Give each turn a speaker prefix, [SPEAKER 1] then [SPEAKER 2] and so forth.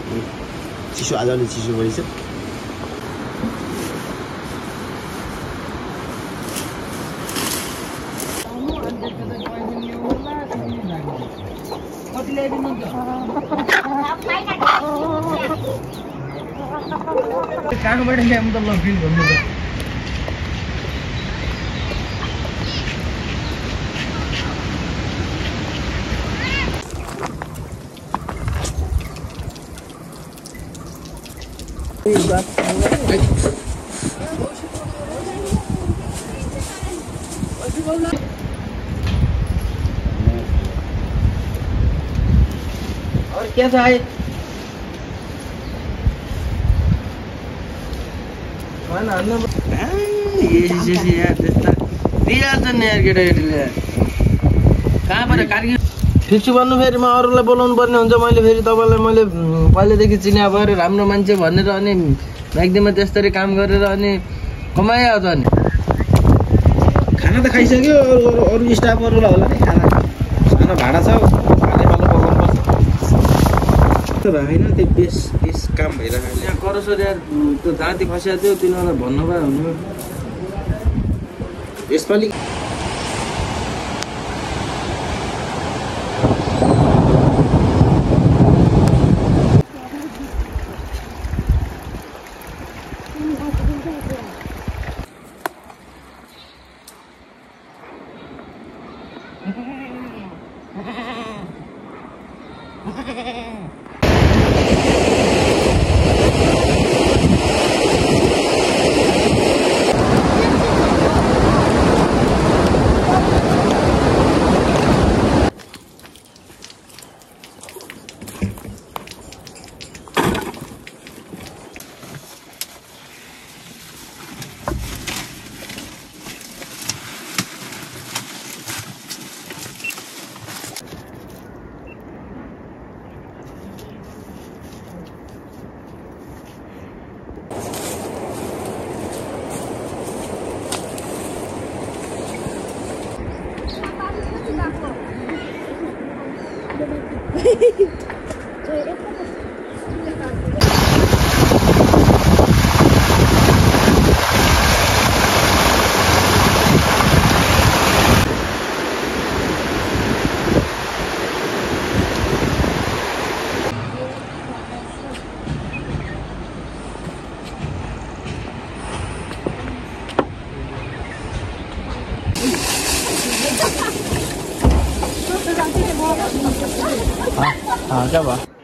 [SPEAKER 1] चिसो आज अलि चिसो बढी छ
[SPEAKER 2] काठबाट ल्याउँ त ल फिल भन्नु त और क्या था ये mana anu ये यार त्यस्ता दिइहाल्छ नि यार केटाकेटीले कहाँबाट कारगिल फिक्स भन्नु फेरि म अरूलाई बोलाउनु पर्ने हुन्छ मैले फेरि तपाईलाई मैले पहिलेदेखि चिने भएर राम्रो मान्छे भनेर अनि म्याग्दीमा त्यस्तरी काम गरेर अनि कमायो त अनि खाना त खाइसक्यो अरु स्टाफहरुलाई होला नि खाना सानो भाडा छ खाने पालो पकाउनु पर्छ तर हैन त्यो बेस काम भइरहेको छ यहाँ करसर यार त्यो जाति फस्या थियो तिनीहरुलाई भन्नु भए हुनु यसपालि हाँ क्या बात